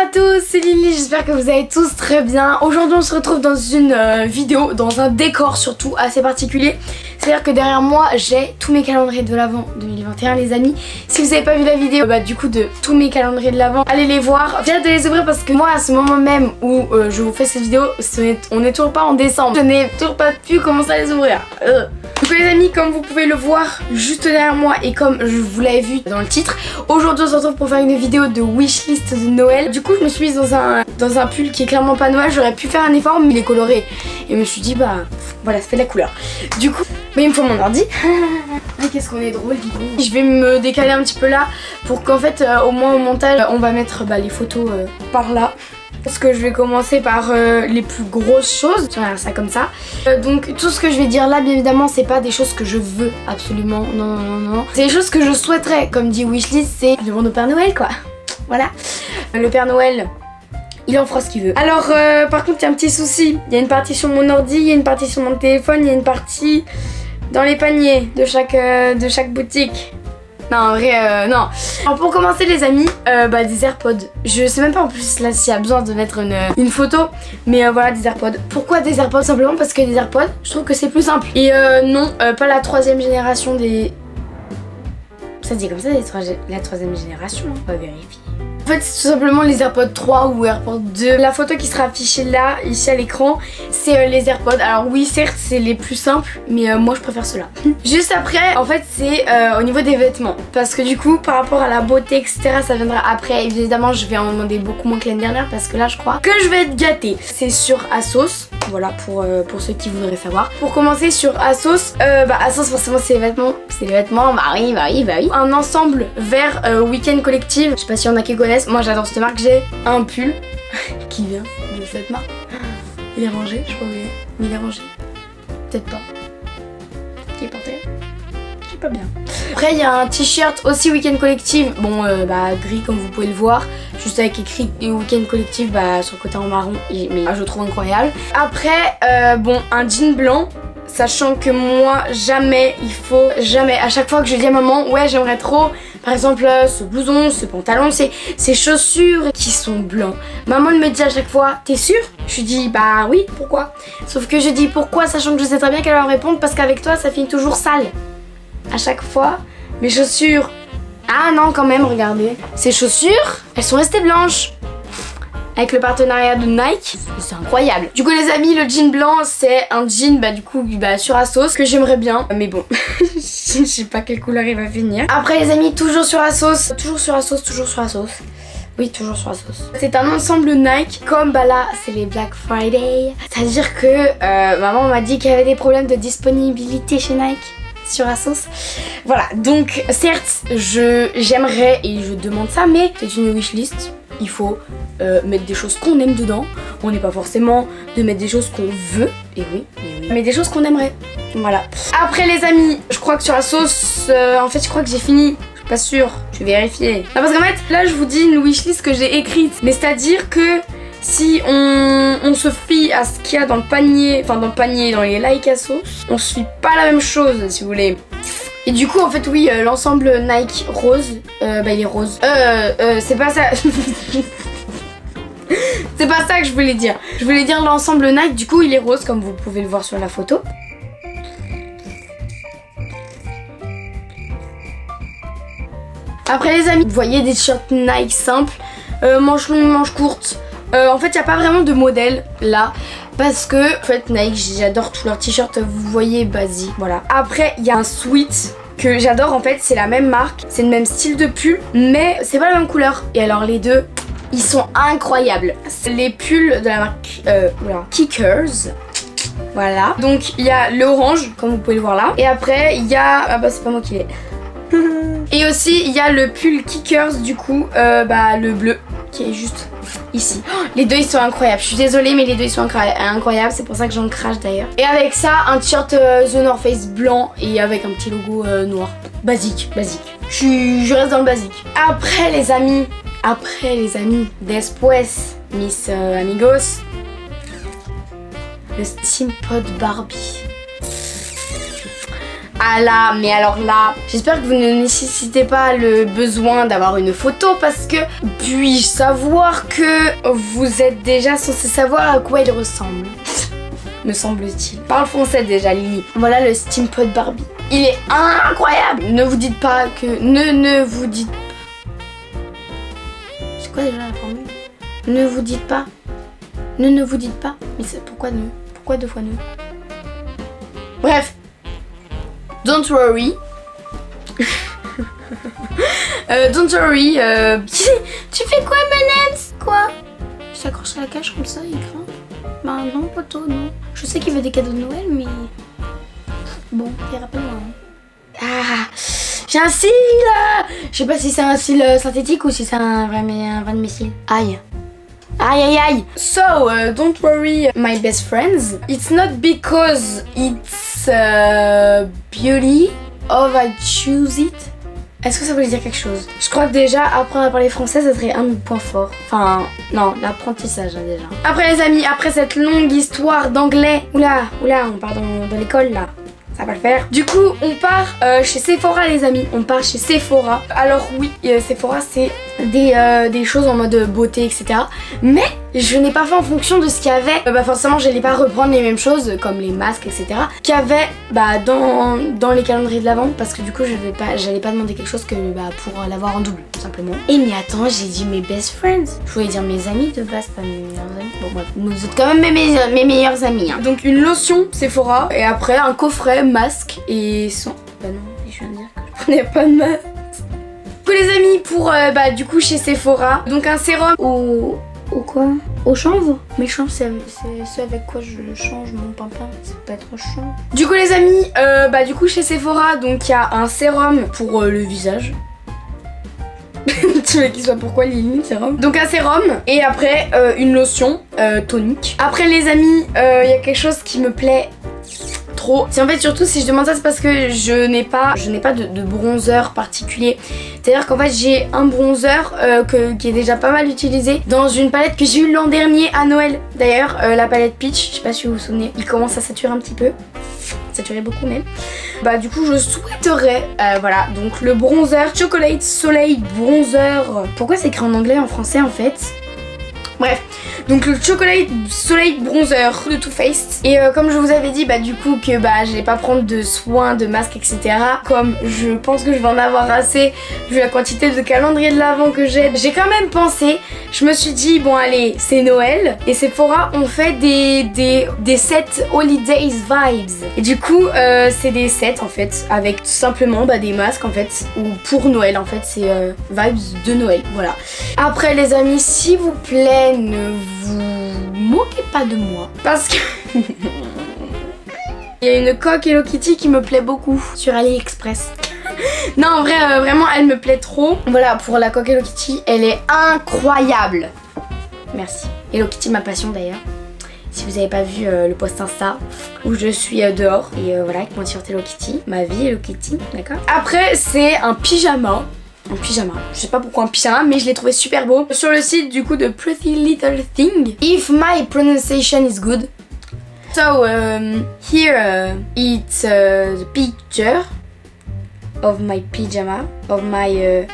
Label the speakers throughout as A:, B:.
A: à tous, c'est Lily, j'espère que vous allez tous très bien. Aujourd'hui on se retrouve dans une vidéo, dans un décor surtout assez particulier. C'est-à-dire que derrière moi j'ai tous mes calendriers de l'Avent 2021 les amis. Si vous n'avez pas vu la vidéo du coup de tous mes calendriers de l'Avent, allez les voir. J'ai hâte de les ouvrir parce que moi à ce moment même où je vous fais cette vidéo, on n'est toujours pas en décembre. Je n'ai toujours pas pu commencer à les ouvrir. Donc les amis, comme vous pouvez le voir juste derrière moi et comme je vous l'avais vu dans le titre, aujourd'hui on se retrouve pour faire une vidéo de wishlist de Noël. Du coup je me suis mise dans un pull qui est clairement pas Noël. J'aurais pu faire un effort mais il est coloré. Et je me suis dit bah voilà, ça fait de la couleur. Du coup, mais il me faut mon ordi. Mais qu'est-ce qu'on est drôle, dis donc. Je vais me décaler un petit peu là pour qu'en fait au moins au montage on va mettre les photos par là. Parce que je vais commencer par les plus grosses choses. Tu regardes ça comme ça. Donc tout ce que je vais dire là, bien évidemment, c'est pas des choses que je veux absolument. Non, non, non, non. C'est des choses que je souhaiterais. Comme dit Wishlist, c'est je demande au Père Noël quoi. Voilà. Le Père Noël, il en fera ce qu'il veut. Alors par contre, il y a un petit souci. Il y a une partie sur mon ordi, il y a une partie sur mon téléphone, il y a une partie dans les paniers de chaque boutique. Non, en vrai, non. Alors pour commencer les amis, des AirPods. Je sais même pas en plus là s'il y a besoin de mettre une photo. Mais voilà, des AirPods. Pourquoi des AirPods? Simplement parce que des AirPods, je trouve que c'est plus simple. Et non, pas la troisième génération des... Ça se dit comme ça, la troisième génération, on va vérifier. En fait, c'est tout simplement les AirPods 3 ou AirPods 2. La photo qui sera affichée là, ici à l'écran, c'est les AirPods. Alors oui, certes, c'est les plus simples, mais moi je préfère ceux-là. Juste après, en fait, c'est au niveau des vêtements. Parce que du coup, par rapport à la beauté, etc., ça viendra après. Évidemment, je vais en demander beaucoup moins que l'année dernière parce que là, je crois que je vais être gâtée. C'est sur ASOS. Voilà, pour ceux qui voudraient savoir. Pour commencer sur ASOS, ASOS, forcément, c'est les vêtements. C'est les vêtements, bah oui. Un ensemble vert Week-end Collective. Je sais pas s'il y en a qui connaissent. Moi j'adore cette marque, j'ai un pull qui vient de cette marque. Il est rangé, je sais pas où il est. Mais il est rangé. Peut-être pas. Qui est porté. Je sais pas bien. Après il y a un t-shirt aussi Week-end Collective. Bon gris comme vous pouvez le voir. Juste avec écrit Week-end Collective sur le côté en marron. Mais je le trouve incroyable. Après un jean blanc. Sachant que moi jamais, à chaque fois que je dis à maman ouais j'aimerais trop par exemple ce blouson, ce pantalon, ces chaussures qui sont blancs. Maman elle me dit à chaque fois t'es sûre? Je lui dis bah oui, pourquoi? Sauf que je dis pourquoi sachant que je sais très bien qu'elle va me répondre parce qu'avec toi ça finit toujours sale. À chaque fois mes chaussures, ah non quand même regardez, ces chaussures elles sont restées blanches. Avec le partenariat de Nike, c'est incroyable. Du coup les amis, le jean blanc c'est un jean sur ASOS que j'aimerais bien. Mais bon, je sais pas quelle couleur il va finir. Après les amis, toujours sur ASOS. Oui, toujours sur ASOS. C'est un ensemble Nike. Comme là, c'est les Black Friday. C'est-à-dire que maman m'a dit qu'il y avait des problèmes de disponibilité chez Nike sur ASOS. Voilà, donc certes, j'aimerais et je demande ça, mais c'est une wishlist. Il faut mettre des choses qu'on aime dedans. On n'est pas forcément de mettre des choses qu'on veut. Et oui, mais des choses qu'on aimerait. Voilà. Après les amis, je crois que sur ASOS, en fait je crois que j'ai fini. Je suis pas sûre, je vais vérifier. Non, parce qu'en fait, là je vous dis une wishlist que j'ai écrite. Mais c'est-à-dire que si on se fie à ce qu'il y a dans le panier, dans les likes ASOS, on se fie pas à la même chose si vous voulez. Et du coup en fait oui, l'ensemble Nike rose, il est rose. C'est pas ça. C'est pas ça que je voulais dire. Je voulais dire l'ensemble Nike, du coup il est rose comme vous pouvez le voir sur la photo. Après les amis, vous voyez des t-shirts Nike simples, manches longues, manches courtes. En fait il n'y a pas vraiment de modèle là. Parce que en fait Nike, j'adore tous leurs t-shirts, vous voyez basique, voilà. Après il y a un sweat que j'adore en fait, c'est la même marque, c'est le même style de pull, mais c'est pas la même couleur. Et alors les deux, ils sont incroyables. C'est les pulls de la marque Kickers. Voilà. Donc il y a l'orange, comme vous pouvez le voir là. Et après il y a, c'est pas moi qui l'ai. Et aussi il y a le pull Kickers du coup, le bleu qui est juste ici. Oh, les deux ils sont incroyables. Je suis désolée mais les deux ils sont incroyables. C'est pour ça que j'en crache d'ailleurs. Et avec ça un t-shirt The North Face blanc et avec un petit logo noir. Basique. Je reste dans le basique. Après les amis, después mis amigos, le Steampod Barbie. Ah là, mais alors là, j'espère que vous ne nécessitez pas le besoin d'avoir une photo parce que puis-je savoir que vous êtes déjà censé savoir à quoi il ressemble. Me semble-t-il. Parle français déjà, Lily. Voilà le Steampod Barbie. Il est incroyable. Ne vous dites pas que... Ne vous dites pas. C'est quoi déjà la formule? Ne vous dites pas. Ne vous dites pas. Mais c'est pourquoi ne? Pourquoi 2 fois ne? Bref. Don't worry. Don't worry. Tu fais quoi, Manems? Quoi? Je t'accroche à la cage comme ça, il grimpe. Bah non, poteau, non. Je sais qu'il veut des cadeaux de Noël, mais... Bon, il rappelle moi. Ah, j'ai un cil. Je sais pas si c'est un cil synthétique ou si c'est un vrai de mes cils. Aïe. Aïe aïe aïe. So, don't worry my best friends. It's not because it's beauty of I choose it. Est-ce que ça voulait dire quelque chose? Je crois que déjà apprendre à parler français ça serait un de mes points forts. Enfin non, l'apprentissage hein, déjà. Après les amis, après cette longue histoire d'anglais. Oula, on part dans l'école là. Ça va le faire. Du coup, on part chez Sephora les amis. On part chez Sephora. Alors oui, Sephora c'est des choses en mode beauté etc. Mais je n'ai pas fait en fonction de ce qu'il y avait. Bah forcément j'allais pas reprendre les mêmes choses comme les masques etc. Qu'il y avait bah, dans les calendriers de l'Avent. Parce que du coup j'allais pas demander quelque chose que bah, pour l'avoir en double tout simplement. Et mais attends, j'ai dit mes best friends. Je voulais dire mes amis de base, pas mes meilleurs amis. Bon bref, vous êtes quand même mes meilleurs amis hein. Donc une lotion Sephora et après un coffret, masque et son... Bah non, je viens de dire que je prenais pas de masque. Du coup les amis pour bah du coup chez Sephora. Donc un sérum au quoi? Au chanvre? Mais chanvre c'est ce avec quoi je change mon pimpin. C'est pas trop chanvre. Du coup les amis, bah du coup chez Sephora donc il y a un sérum pour le visage. Tu veux qu'il soit pourquoi Lily sérum? Donc un sérum et après une lotion tonique. Après les amis, il y a quelque chose qui me plaît trop. C'est en fait surtout si je demande ça c'est parce que je n'ai pas de bronzer particulier. C'est-à-dire qu'en fait j'ai un bronzer qui est déjà pas mal utilisé dans une palette que j'ai eu l'an dernier à Noël. D'ailleurs la palette Peach, je sais pas si vous vous souvenez, il commence à saturer un petit peu. Saturer beaucoup même. Bah du coup je souhaiterais voilà donc le bronzer Chocolate Soleil Bronzer. Pourquoi c'est écrit en anglais en français en fait? Bref, donc le Chocolate Soleil Bronzer de Too Faced. Et comme je vous avais dit, bah du coup que bah j'allais pas prendre de soins, de masques, etc. Comme je pense que je vais en avoir assez vu la quantité de calendrier de l'Avent que j'ai quand même pensé. Je me suis dit bon allez, c'est Noël et Sephora on fait des sets Holidays Vibes. Et du coup c'est des sets en fait avec tout simplement bah, des masques en fait ou pour Noël en fait c'est vibes de Noël. Voilà. Après les amis, s'il vous plaît, ne vous moquez pas de moi parce que il y a une coque Hello Kitty qui me plaît beaucoup sur AliExpress. Non en vrai vraiment elle me plaît trop. Voilà pour la coque Hello Kitty, elle est incroyable. Merci. Hello Kitty ma passion d'ailleurs. Si vous n'avez pas vu le post Insta où je suis dehors et voilà avec mon t-shirt Hello Kitty, ma vie Hello Kitty, d'accord. Après c'est un pyjama. Un pyjama, je sais pas pourquoi un pyjama mais je l'ai trouvé super beau sur le site du coup de Pretty Little Thing. If my pronunciation is good. So here it's the picture of my pyjama, of my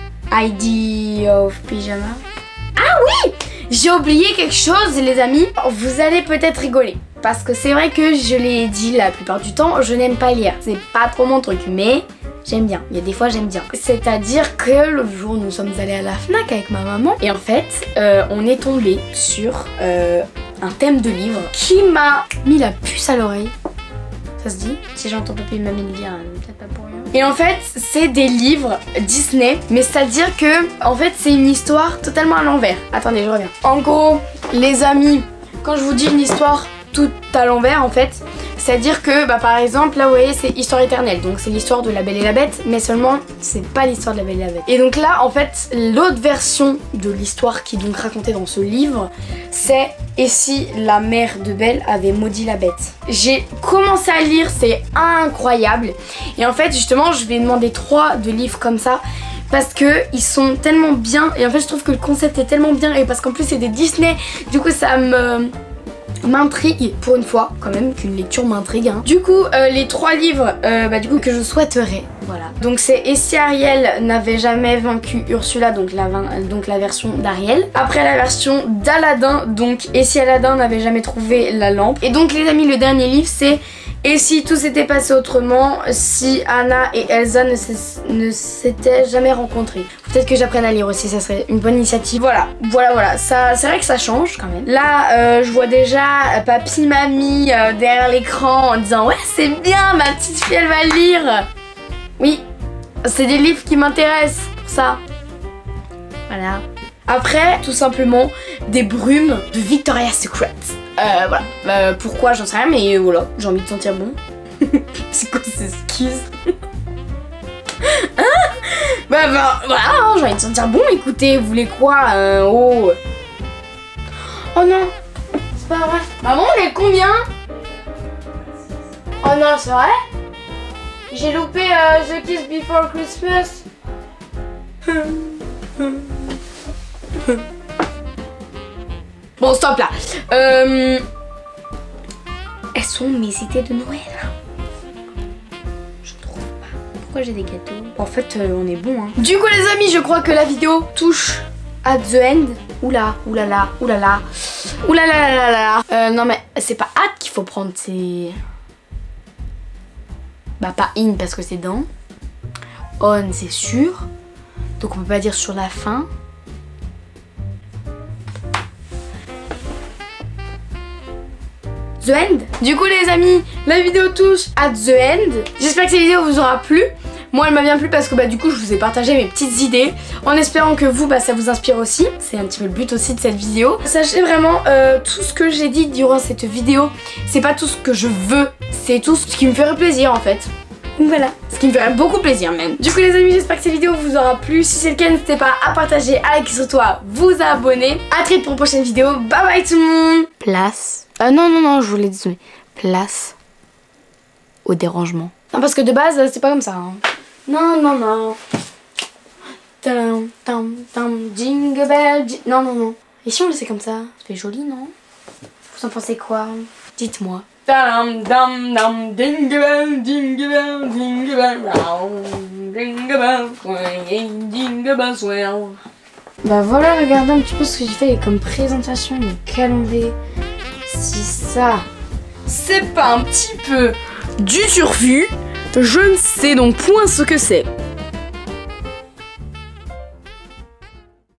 A: ID of pyjama. Ah oui, j'ai oublié quelque chose les amis, vous allez peut-être rigoler. Parce que c'est vrai que je l'ai dit la plupart du temps, je n'aime pas lire. C'est pas trop mon truc mais... j'aime bien, il y a des fois j'aime bien. C'est-à-dire que l'autre jour nous sommes allés à la Fnac avec ma maman et en fait on est tombé sur un thème de livre qui m'a mis la puce à l'oreille. Ça se dit? Si j'entends papy et mamie le dire, peut-être pas pour rien. Et en fait c'est des livres Disney, mais c'est-à-dire que en fait c'est une histoire totalement à l'envers. Attendez je reviens. En gros les amis, quand je vous dis une histoire tout à l'envers en fait, c'est-à-dire que bah, par exemple là vous voyez c'est Histoire éternelle, donc c'est l'histoire de la Belle et la Bête mais seulement c'est pas l'histoire de la Belle et la Bête. Et donc là en fait l'autre version de l'histoire qui est donc racontée dans ce livre c'est Et si la mère de Belle avait maudit la bête. J'ai commencé à lire, c'est incroyable et en fait justement je vais demander 3 de livres comme ça parce que ils sont tellement bien et en fait je trouve que le concept est tellement bien et parce qu'en plus c'est des Disney, du coup ça me m'intrigue pour une fois quand même qu'une lecture m'intrigue hein. Du coup les 3 livres que je souhaiterais, voilà, donc c'est Et si Ariel n'avait jamais vaincu Ursula, donc la version d'Ariel. Après la version d'Aladin, donc Et si Aladin n'avait jamais trouvé la lampe. Et donc les amis, le dernier livre c'est Et si tout s'était passé autrement, si Anna et Elsa ne s'étaient jamais rencontrées. Peut-être que j'apprenne à lire aussi, ça serait une bonne initiative. Voilà, ça, c'est vrai que ça change quand même. Là, je vois déjà papy, mamie derrière l'écran en disant ouais c'est bien, ma petite fille elle va lire. Oui, c'est des livres qui m'intéressent pour ça. Voilà. Après, tout simplement, des brumes de Victoria's Secret. Voilà, pourquoi j'en sais rien, mais voilà, j'ai envie de sentir bon. C'est quoi ces excuses? Voilà, j'ai envie de sentir bon, écoutez, vous voulez quoi? Oh non, c'est pas vrai. Maman, on est combien? Oh non, c'est vrai? J'ai loupé The Kiss Before Christmas. Bon, stop là. Elles sont mes idées de Noël. Je trouve pas. Pourquoi j'ai des gâteaux? En fait, on est bon. Hein. Du coup, les amis, je crois que la vidéo touche à the end. Oula, oulala, oulala. Oulala. Non, mais c'est pas hâte qu'il faut prendre, c'est. Bah, pas in parce que c'est dans. On, c'est sûr. Donc, on peut pas dire sur la fin. The End. Du coup les amis, la vidéo touche à The End. J'espère que cette vidéo vous aura plu. Moi elle m'a bien plu parce que du coup je vous ai partagé mes petites idées en espérant que vous ça vous inspire aussi. C'est un petit peu le but aussi de cette vidéo. Sachez vraiment tout ce que j'ai dit durant cette vidéo, c'est pas tout ce que je veux, c'est tout ce qui me ferait plaisir en fait. Voilà, ce qui me ferait beaucoup plaisir même. Du coup les amis, j'espère que cette vidéo vous aura plu. Si c'est le cas, n'hésitez pas à partager, à liker surtout, à vous abonner. A très vite pour une prochaine vidéo. Bye bye tout le monde. Place. Non, je voulais dire place au dérangement. Non, parce que de base, c'est pas comme ça. Hein. Non. Jingle bell. Non. Et si on le fait comme ça? Ça fait joli, non? Vous en pensez quoi? Dites-moi. Jingle bell, jingle bell, jingle bell, jingle bell, jingle bell swell. Bah voilà, regardez un petit peu ce que j'ai fait comme présentation de calendrier. Si ça, c'est pas un petit peu du turfu, je ne sais donc point ce que c'est.